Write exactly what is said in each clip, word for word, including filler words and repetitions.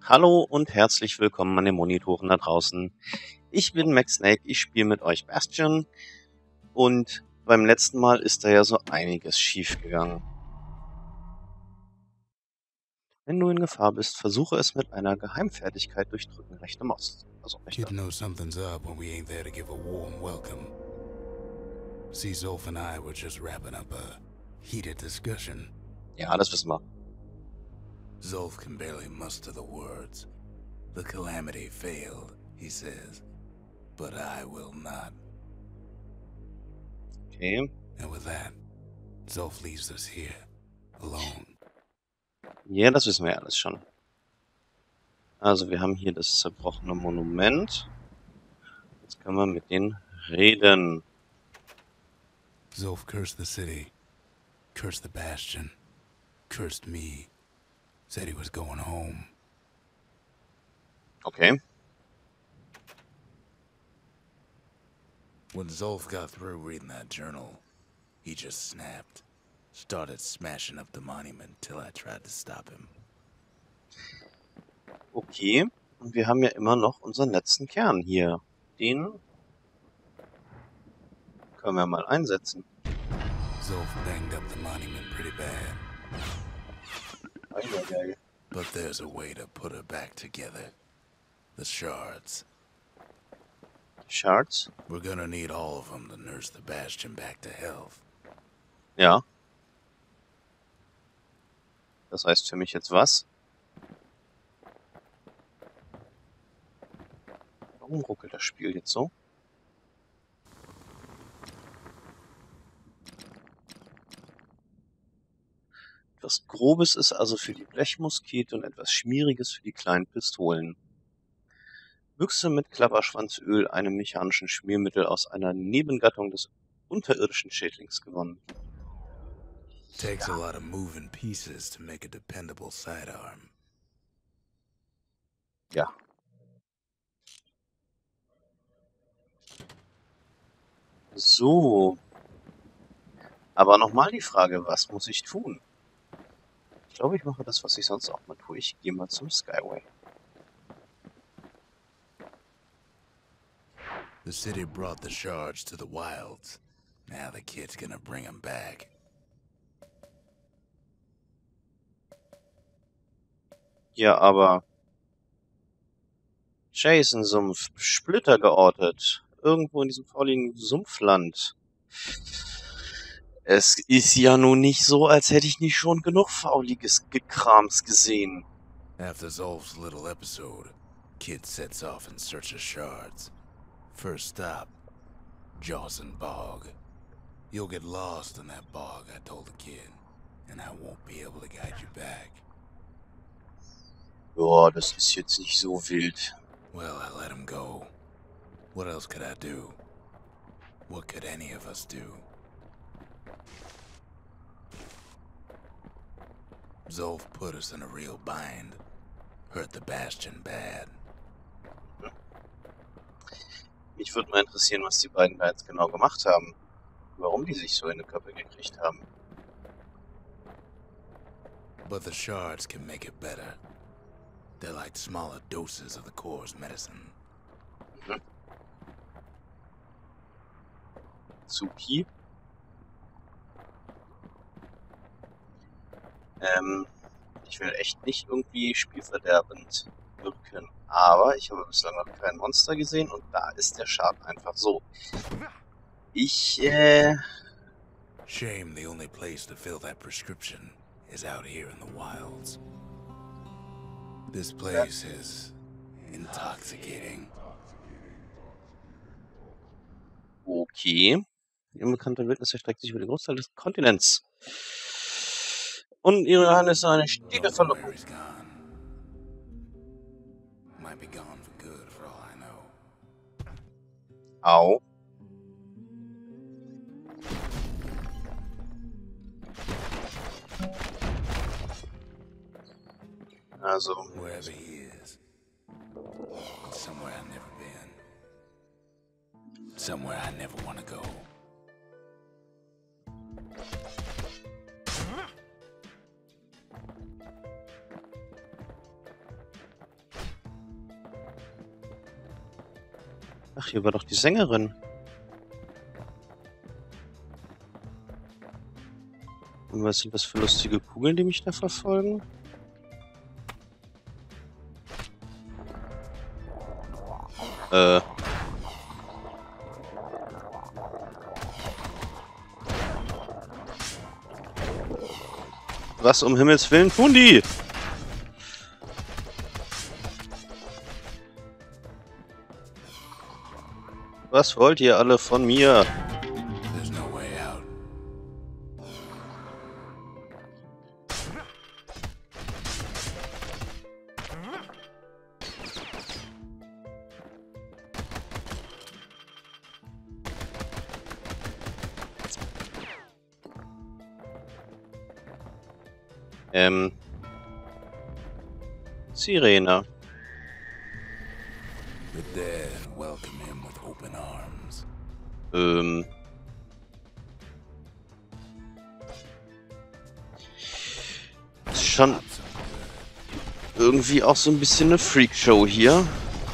Hallo und herzlich willkommen an den Monitoren da draußen. Ich bin Max Snake, ich spiele mit euch Bastion und beim letzten Mal ist da ja so einiges schief gegangen. Wenn du in Gefahr bist, versuche es mit einer Geheimfertigkeit durch Drücken rechte Maus. Also rechte. Kid knows something's up when we ain't there to give a warm welcome. See, Zolf and I were just wrapping up a heated discussion. Ja, das wissen wir. Zolf can barely muster the words. The calamity failed, he says. But I will not. Okay. And with that, Zolf leaves us here, alone. Ja, das wissen wir ja alles schon. Also wir haben hier das zerbrochene Monument. Jetzt können wir mit denen reden. Zolf cursed the city, cursed the Bastion, cursed me. Said he was going home. Okay. When Zolf got through reading that journal, he just snapped. Started smashing up the monument till I tried to stop him. Okay. Und wir haben ja immer noch unseren letzten Kern hier. Den können wir mal einsetzen. Zolf banged up the monument pretty bad. Eieiei. But there's a way to put it back together. The shards. Shards? We're gonna need all of them to nurse the Bastion back to health. Ja. Das heißt für mich jetzt was? Warum ruckelt das Spiel jetzt so? Etwas Grobes ist also für die Blechmuskete und etwas Schmieriges für die kleinen Pistolen. Büchse mit Klapperschwanzöl, einem mechanischen Schmiermittel aus einer Nebengattung des unterirdischen Schädlings gewonnen. Takes a lot of moving pieces to make a dependable sidearm. Ja. So. Aber nochmal die Frage, was muss ich tun? Ich glaube, ich mache das, was ich sonst auch mal tue. Ich gehe mal zum Skyway. The city brought the shards to the wilds. Now the kid's gonna bring them back. Ja, aber Jason-Sumpf, Splitter geortet, irgendwo in diesem fauligen Sumpfland. Es ist ja nun nicht so, als hätte ich nicht schon genug fauliges Gekrams gesehen. After Zolf's little episode, Kid sets off in search of shards. First stop, Jawson Bog. You'll get lost in that bog, I told the kid, and I won't be able to guide you back. Ja, das ist jetzt nicht so wild. Well, I let him go. What else could I do? What could any of us do? Zolf put us in a real bind. Hurt the Bastion bad. Mich würde mal interessieren, was die beiden da jetzt genau gemacht haben. Warum die sich so in die Köpfe gekriegt haben. But the shards can make it better. They're like smaller doses of the core's medicine. Mhm. Supi. Ähm, ich will echt nicht irgendwie spielverderbend wirken, aber ich habe bislang noch kein Monster gesehen und da ist der Schaden einfach so. Ich, äh... Shame the only place to fill that prescription is out here in the wilds. This place is intoxicating. Okay. Die unbekannte Wildnis erstreckt sich über den Großteil des Kontinents. Und ihre Hand ist eine stete Verlockung. Where he's gone. Might be gone for good for all I know. Au. Also. Wherever he is. Somewhere I've never been. Somewhere I never want to go. Ach, hier war doch die Sängerin. Und was sind das für lustige Kugeln, die mich da verfolgen? Äh. Was um Himmels Willen tun die? Was wollt ihr alle von mir? There's no way out. Ähm. Sirene. The dead welcome him with open arms. Ähm. Ist schon irgendwie auch so ein bisschen eine Freakshow hier.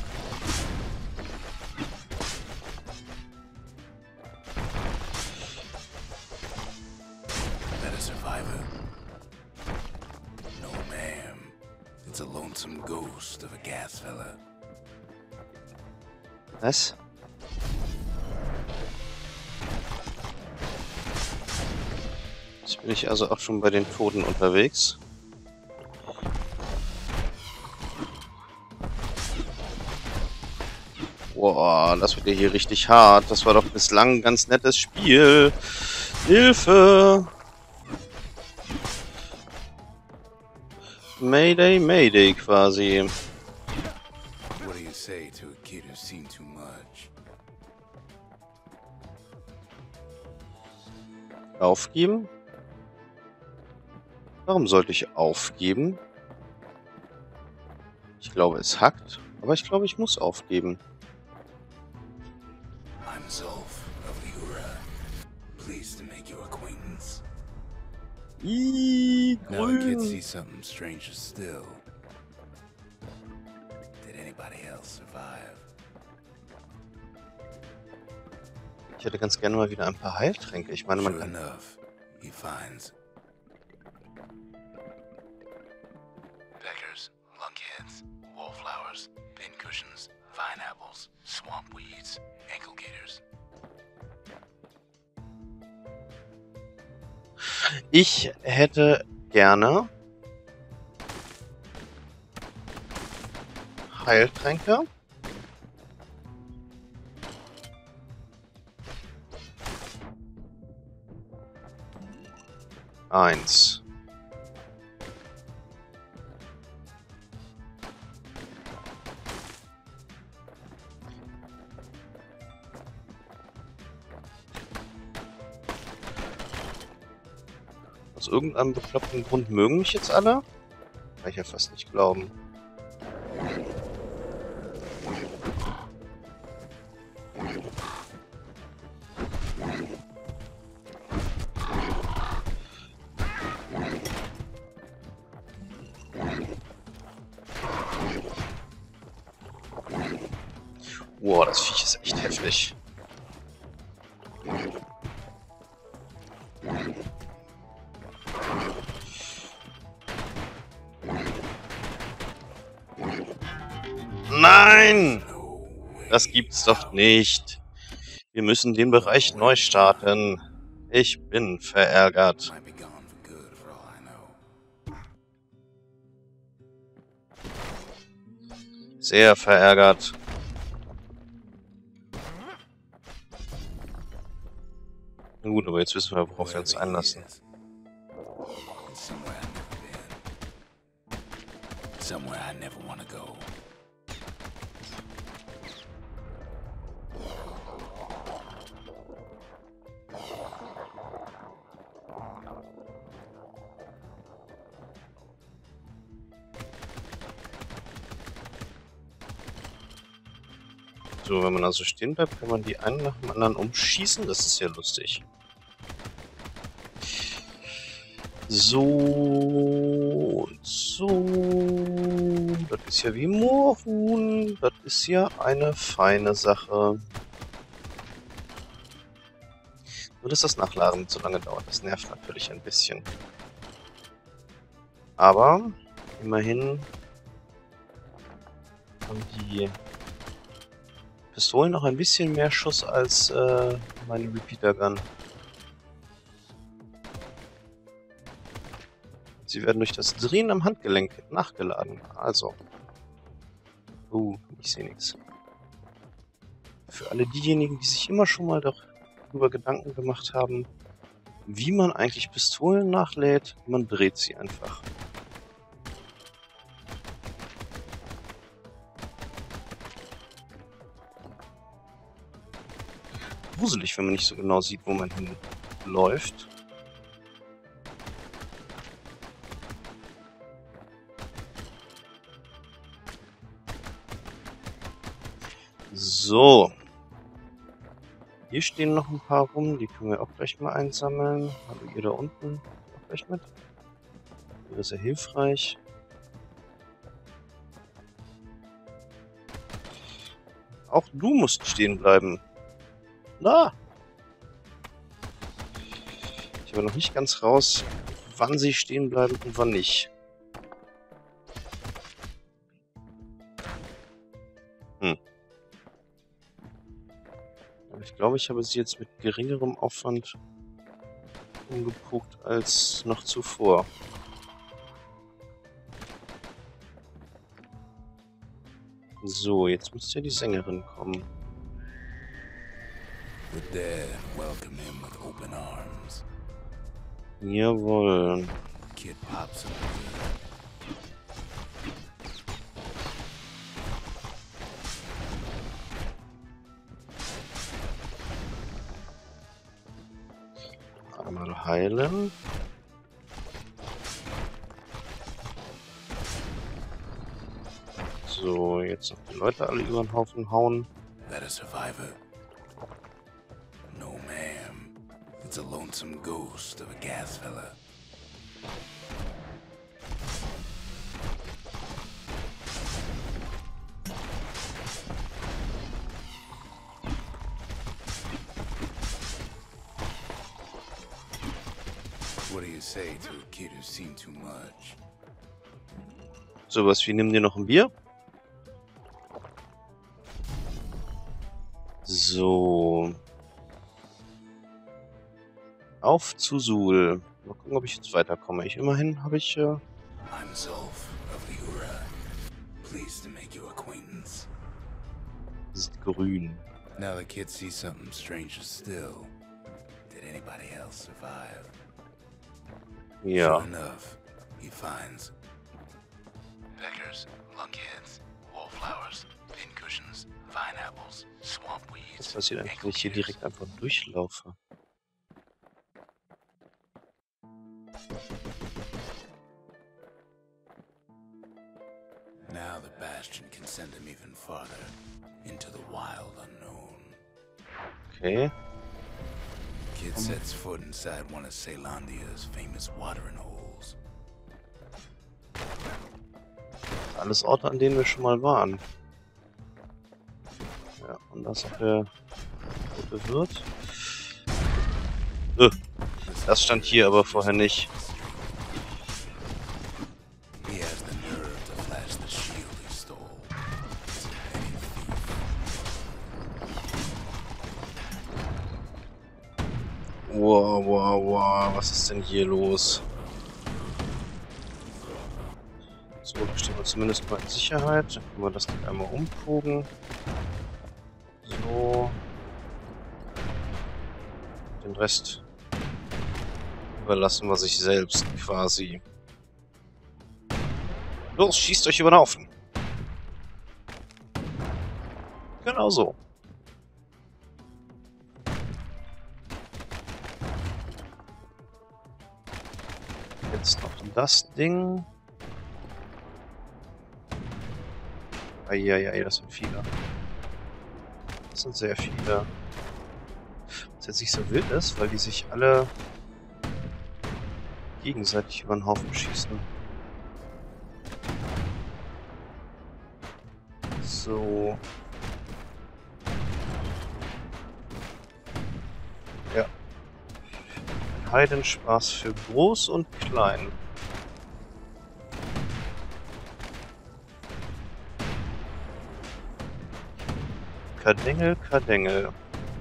That a survivor? No, ma'am. It's a lonesome ghost of a gas fella. Was? Jetzt bin ich also auch schon bei den Toten unterwegs. Boah, das wird ja hier richtig hart. Das war doch bislang ein ganz nettes Spiel. Hilfe! Mayday, Mayday quasi. What do you say to a kid who's seen too much? Aufgeben? Warum sollte ich aufgeben? Ich glaube, es hackt, aber ich glaube, ich muss aufgeben. I'm Zulf of Lura. Pleased to make your acquaintance. Ih, Now the kids grün. see something stranger still. Did anybody else survive? Ich hätte ganz gerne mal wieder ein paar Heiltränke. Ich meine, man Sure kann... enough, he finds peckers, lunkheads, wallflowers, pincushions, vine apples, swamp weeds, ankle gators. Ich hätte gerne Heiltränke. Eins. Aus irgendeinem bekloppten Grund mögen mich jetzt alle? Kann ich ja fast nicht glauben. Wow, das Viech ist echt heftig. Nein! Das gibt's doch nicht. Wir müssen den Bereich neu starten. Ich bin verärgert. Might be gone for good for all I know. Sehr verärgert. Na gut, aber jetzt wissen wir, worauf wir uns Wherever he einlassen. is, it's somewhere I've never been. Somewhere I never want to go. So, wenn man also stehen bleibt, kann man die einen nach dem anderen umschießen. Das ist ja lustig. So, so. das ist ja wie Moorhuhn. Das ist ja eine feine Sache. Nur, dass das Nachladen so lange dauert. Das nervt natürlich ein bisschen. Aber immerhin haben die Pistolen noch ein bisschen mehr Schuss als äh, meine Repeater Gun. Sie werden durch das Drehen am Handgelenk nachgeladen. Also. Uh, ich sehe nichts. Für alle diejenigen, die sich immer schon mal darüber Gedanken gemacht haben, wie man eigentlich Pistolen nachlädt, man dreht sie einfach. Gruselig, wenn man nicht so genau sieht, wo man hinläuft. So. Hier stehen noch ein paar rum, die können wir auch gleich mal einsammeln. Hallo, ihr da unten auch gleich mit. Das ist ja hilfreich. Auch du musst stehen bleiben. Na! Ich habe noch nicht ganz raus, wann sie stehen bleiben und wann nicht. Hm. Aber ich glaube, ich habe sie jetzt mit geringerem Aufwand umgeguckt als noch zuvor. So, jetzt müsste ja die Sängerin kommen. The dead welcome him with open arms. Jawohl. Kid pops him. Einmal heilen. So, jetzt noch die Leute alle über den Haufen hauen. That a survivor? No, ma'am. It's a lonesome ghost of a gas fella. What do you say to a kid who's seen too much? Sowas wie, nimm dir noch ein Bier. So. Auf zu Suhl. Mal gucken, ob ich jetzt weiterkomme. Ich immerhin habe ich. Äh I'm Zulf of the Ura. Pleased to make your acquaintance. ist grün. Now the kid sees something stranger still. Did anybody else survive? Ja. Sure enough, he finds peckers, lunkheads, wallflowers, pincushions, vine apples, swamp weeds. Was passiert eigentlich, wenn ich hier direkt einfach durchlaufe? Now the Bastion can send him even farther into the wild unknown. Okay. Kid sets foot inside one of Celandia's famous watering holes. Alles Orte, an denen wir schon mal waren. Ja, und das auch der rote Wirt. Äh, das stand hier aber vorher nicht. He has the nerve to flash the shield he stole. He's a petty thief. Wow, wow, wow, was ist denn hier los? So, da stehen wir zumindest mal in Sicherheit. Dann können wir das Ding einmal umbogen. So. Den Rest überlassen wir sich selbst quasi. Los, schießt euch über den Haufen. Genau so. Jetzt noch das Ding. Eieiei, das sind viele. Das sind sehr viele. Was jetzt nicht so wild ist, weil die sich alle gegenseitig über den Haufen schießen. So. Ja. Ein Heidenspaß für groß und klein. Kadengel, Kadengel.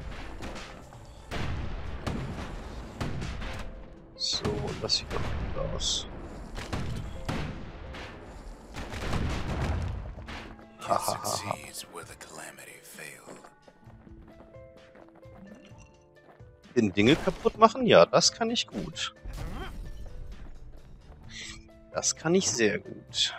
So, das sieht doch gut aus. Hahaha. Den Dinge kaputt machen? Ja, das kann ich gut. Das kann ich sehr gut.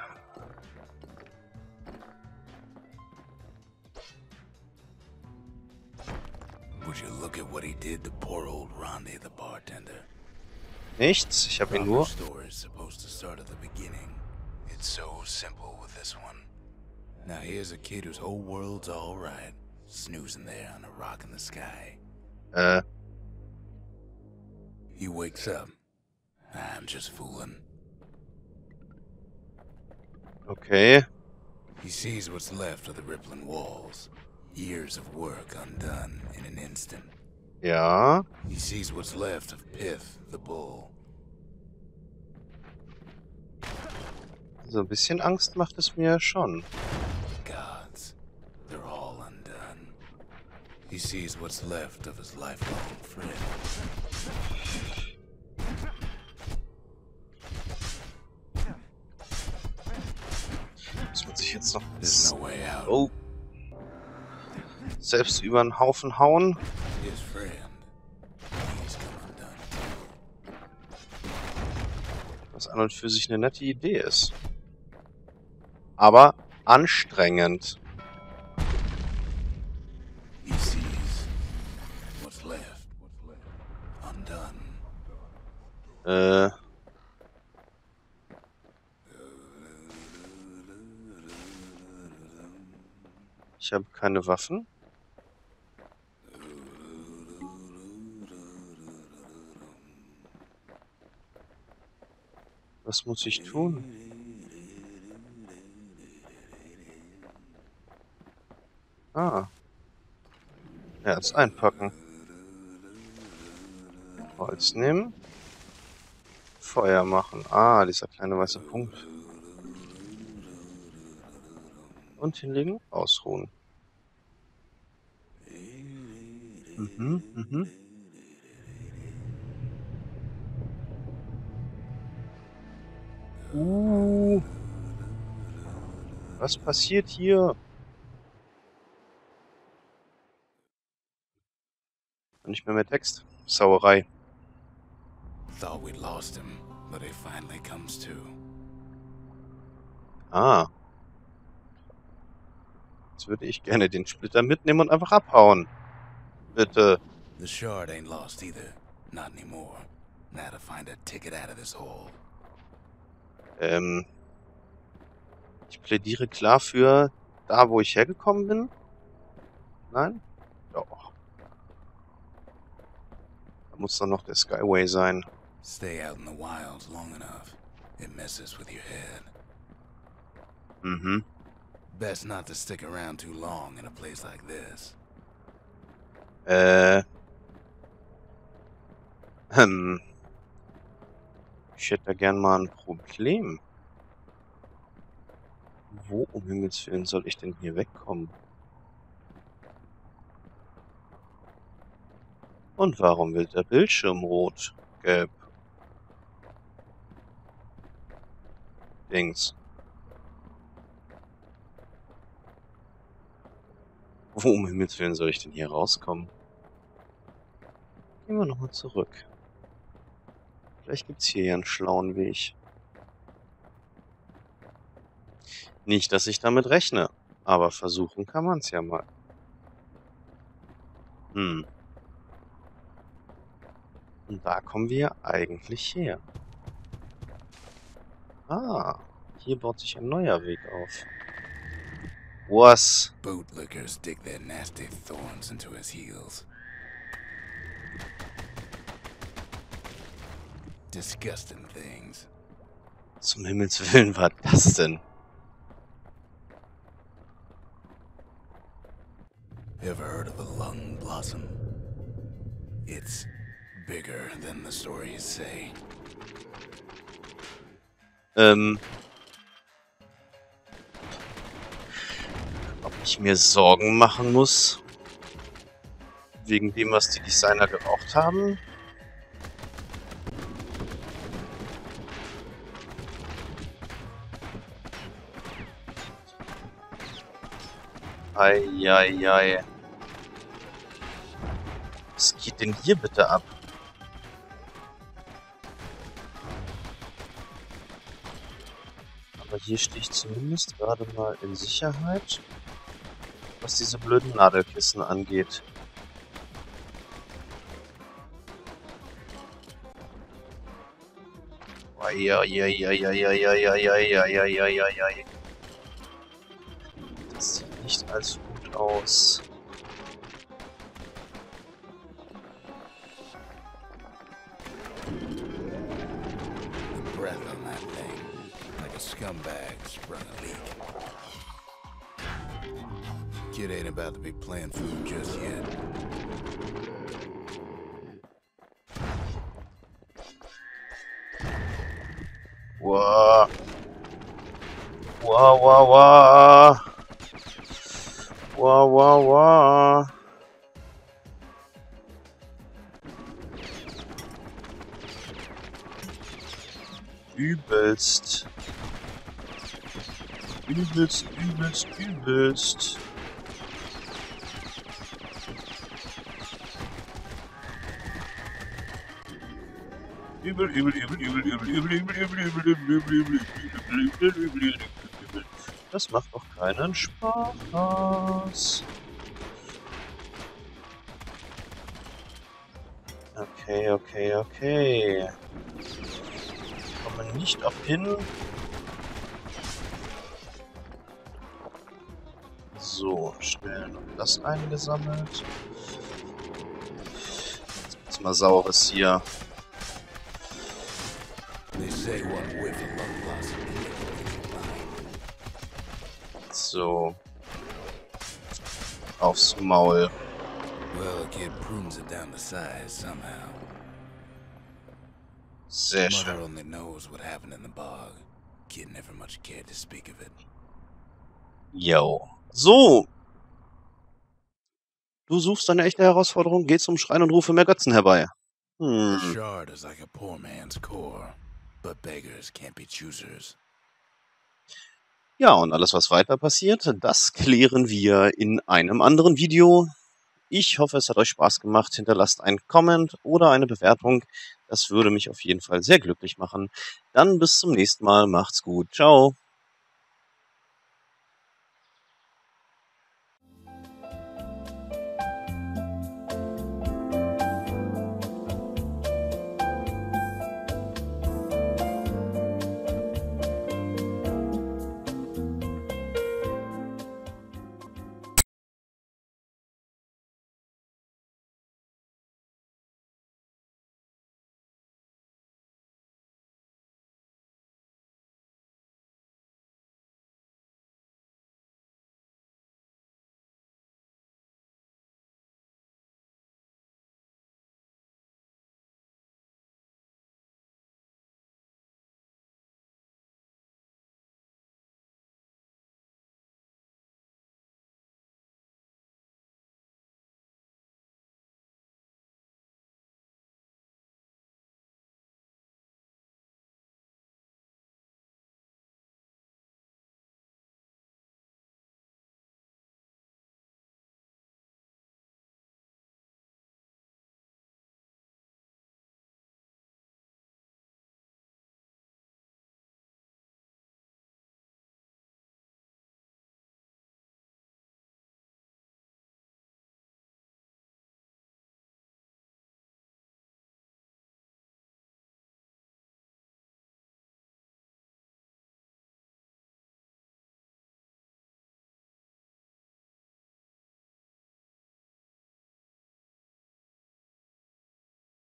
Would you look at what he did to poor old Ronde, the bartender? Nichts, ich habe ihn nur... Story is supposed to start at the beginning. It's so simple with this one. Now here's a kid whose whole world's all right, snoozing there on a rock in the sky. Äh... He wakes up. I'm just fooling. Okay. He sees what's left of the rippling walls. Years of work undone in an instant. Ja. He sees what's left of Pith, the bull. So ein bisschen Angst macht es mir schon. Gods, they're all undone. He sees what's left of his lifelong friend. Das muss ich jetzt noch... There's no way out. Oh. Selbst über den Haufen hauen. His friend. He's come undone. Was an und für sich eine nette Idee ist. Aber anstrengend. He sees what's left. Undone. Äh... Ich habe keine Waffen. Was muss ich tun? Ah. Ja, jetzt einpacken. Holz nehmen. Feuer machen. Ah, dieser kleine weiße Punkt. Und hinlegen, ausruhen. Mhm, mhm. Uh. Was passiert hier? Nicht mehr mehr Text. Sauerei. Thought we'd lost him, but he finally comes to. Ah. Jetzt würde ich gerne den Splitter mitnehmen und einfach abhauen. Bitte. The shard ain't lost either. Not anymore. Now to find a ticket out of this hole. Ähm. Ich plädiere klar für da, wo ich hergekommen bin. Nein? Doch. Da muss doch noch der Skyway sein. Stay out in the wilds long enough. It messes with your head. Mhm. Best not to stick around too long in a place like this. Äh. Hm. Ich hätte da gern mal ein Problem. Wo um Himmels Willen soll ich denn hier wegkommen? Und warum wird der Bildschirm rot? Gelb. Dings. Wo um Himmels Willen soll ich denn hier rauskommen? Gehen wir nochmal zurück. Vielleicht gibt's hier ja einen schlauen Weg. Nicht, dass ich damit rechne, aber versuchen kann man es ja mal. Hm. Und da kommen wir eigentlich her. Ah, hier baut sich ein neuer Weg auf. Was? Bootlickers dig their nasty thorns into his heels. Disgusting things. Zum Himmels Willen war das denn? Ever heard of the lung blossom? It's bigger than the stories say. Ähm... Ob ich mir Sorgen machen muss? Wegen dem, was die Designer geraucht haben? Eieiei. Was geht denn hier bitte ab? Aber hier stehe ich zumindest gerade mal in Sicherheit, was diese blöden Nadelkissen angeht. Eieieiei. Das sieht nicht allzu gut aus. Scumbag sprung a leak. Kid ain't about to be playing food just yet. Wow. Wow, wow, wow. Wow, wow, wow. Übelst. Übelst, übelst, übelst. Übel, übel, übel, übel, übel, übel, übel, übel, übel, übel, übel, übel, übel, übel, übel. Das macht doch keinen Spaß. Okay, okay, okay. Kommen nicht auf hin. So, schnell noch das eingesammelt. Jetzt gibt's mal Saures hier. So. Aufs Maul. Sehr schön. Yo. So. Du suchst eine echte Herausforderung, geh zum Schrein und rufe mehr Götzen herbei. Hm. Ja, und alles, was weiter passiert, das klären wir in einem anderen Video. Ich hoffe, es hat euch Spaß gemacht. Hinterlasst einen Comment oder eine Bewertung. Das würde mich auf jeden Fall sehr glücklich machen. Dann bis zum nächsten Mal. Macht's gut. Ciao.